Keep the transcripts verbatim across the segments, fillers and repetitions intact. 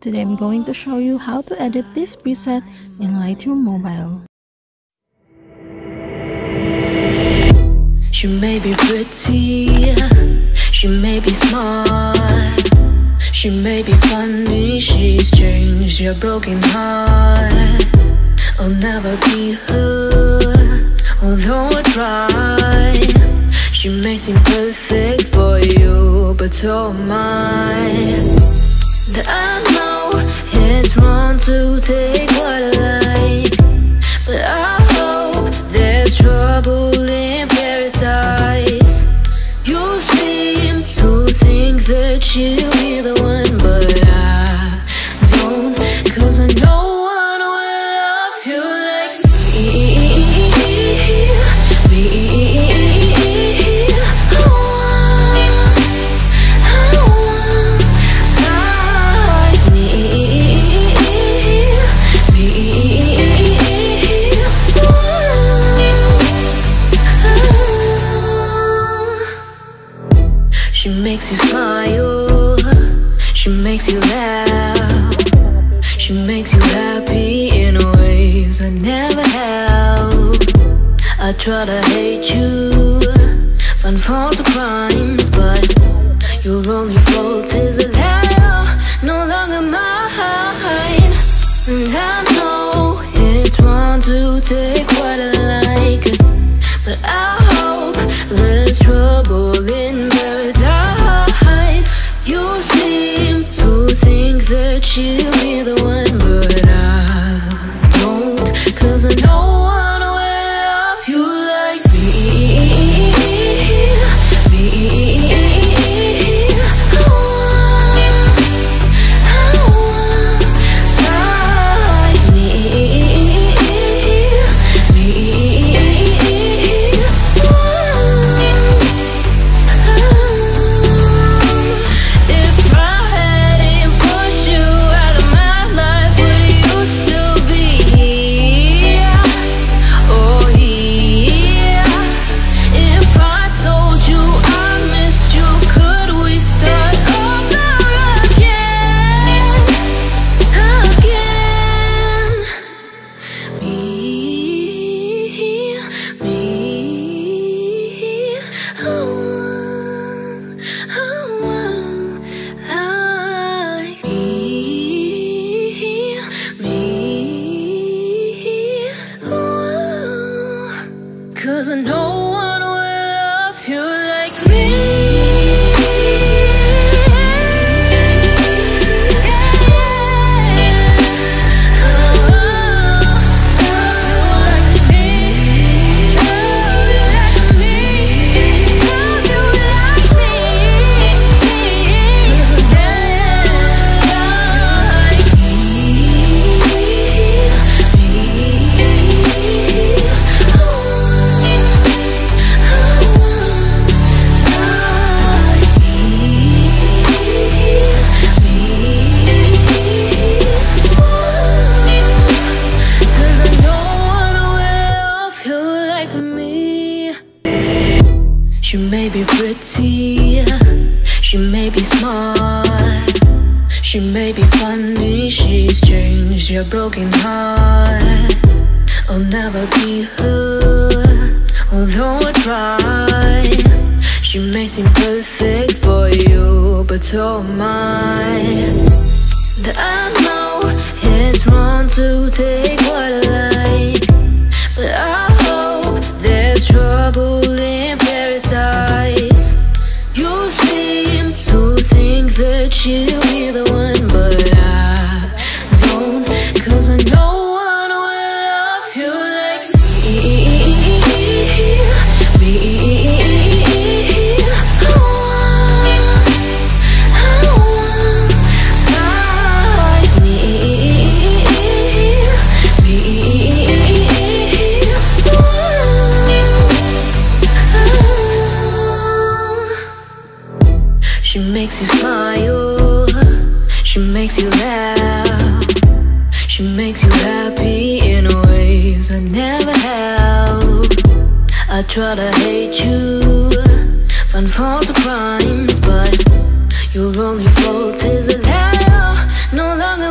Today I'm going to show you how to edit this preset in Lightroom Mobile. She may be pretty, she may be smart, she may be funny, she's changed your broken heart. I'll never be her, although I try. She may seem perfect for you, but so am I. And I know it's wrong to take what I like, but I hope there's trouble in paradise. You seem to think that you'll be the one, but I don't, 'cause I know one will love you like me, me. I want, I want like me, me. She makes you smile, she makes you laugh, she makes you happy in ways I never have. I try to hate you, find faults or crimes, but your only fault is that I'm no longer mine. And I know it's wrong to take what I like, but I hope there's trouble in paradise. You seem to think that you'll be the one, but I don't, 'cause I know one will love you like me, me. I want, I want like me, me. If I hadn't pushed you out of my life, would you still be here? Oh yeah. If I told you I missed you, could we start over again? Again. Me, me. I want, I want like me, me. Ooh. 'Cause I know one will love you like me. She may be pretty, she may be smart, she may be funny, she's changed your broken heart. I'll never be her, although I try. She may seem perfect for you, but so am I. And I know it's wrong to take what I like, but I hope there's trouble in paradise. You seem to think that you'll be the one, but I don't, 'cause I know one will love you like me, me. I want, I want like me, me. She makes you smile, she makes you laugh, she makes you happy in ways I never have. I try to hate you, find faults or crimes, but your only fault is that I'm no longer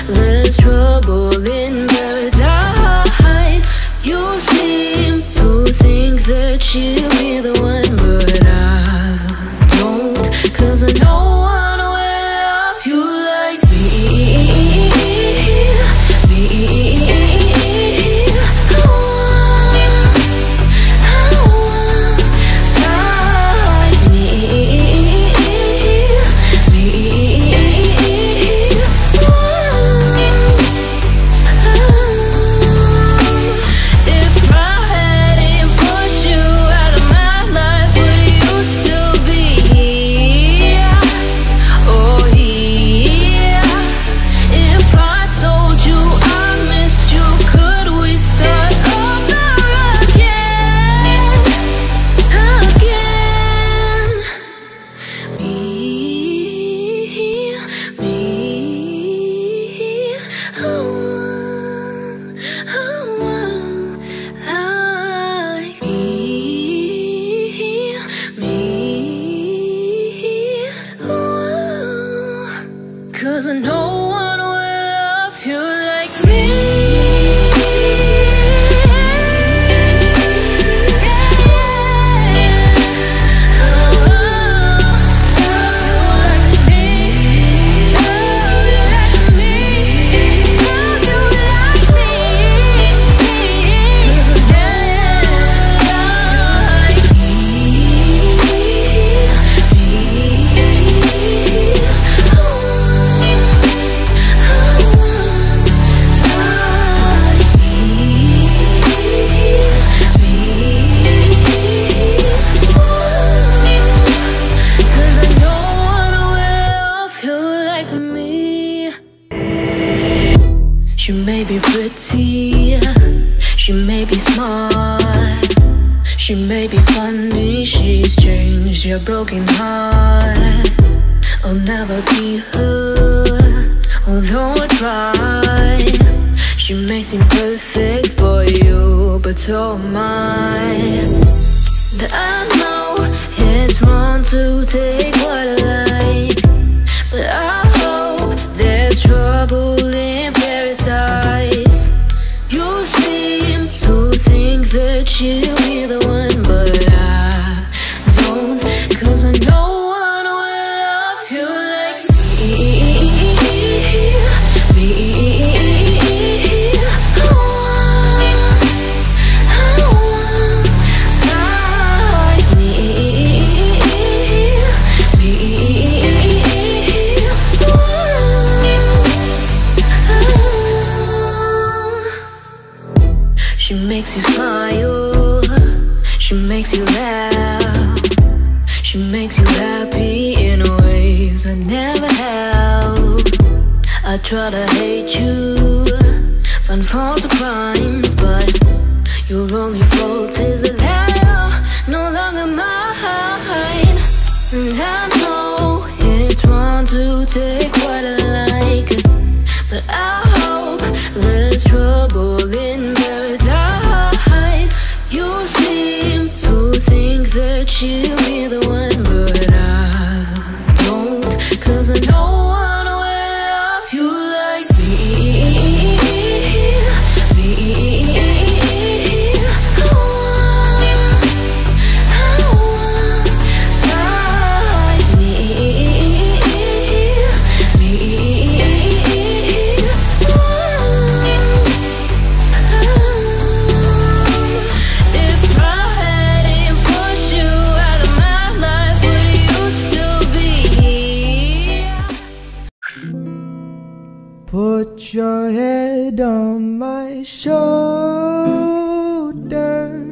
there's trouble in paradise. You seem to think that you'll be the one, but I don't, 'cause I no one will love you like me, me. I want, I want like me, me. If I hadn't pushed you out of my life, would you still be here? Oh yeah. If I told you I missed you, could we start over again? Again. Me, me. I want, I want like me, me. Ooh. 'Cause no one will love you like me. She may be pretty, she may be smart, she may be funny, she's changed your broken heart. I'll never be her, although I try. She may seem perfect for you, but so am I. And I know it's wrong to take what I like, but I hope there's trouble in paradise. You seem to think that you'll be the one, but I don't, 'cause I know one will love you like me, me. I want, I want like me, me. She makes you smile, she makes you laugh, she makes you happy in ways I never have. I try to hate you, find faults or crimes, but your only fault is that I'm no longer mine. And I know it's wrong to take what I like, but I hope there's trouble in paradise. You seem to think that you'll be the one, but I don't, 'cause I know one will love you like me, me. I want, I want like me, me. If I hadn't pushed you out of my life, would you still be here? Put your head on my shoulder.